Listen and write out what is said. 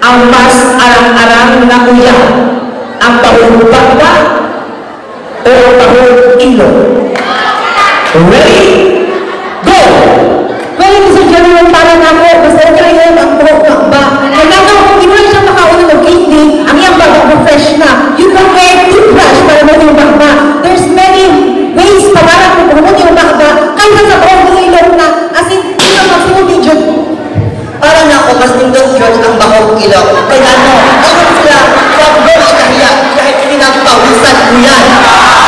ang mas arang-arang na uyab? Ang baho'g ba o ang baho'g ilok? Ready? Go! Well, Mr. General, para na ako, basta okay yun ang baho'g ba? Kailangan kung hindi mo lang siya makauna ng candy, ang iyang bago fresh na. You can wear toothbrush para mo yung bakba. There's many ways para kung mo yung bakba. Kaya sa baho'g ilok na, as in, ito magsimuli dyan. Para na ako, mas nindot yun ang baho'g ilok. Kaya ano, ako sila, wag mo ikahiya, kahit pinagpawisan mo yan.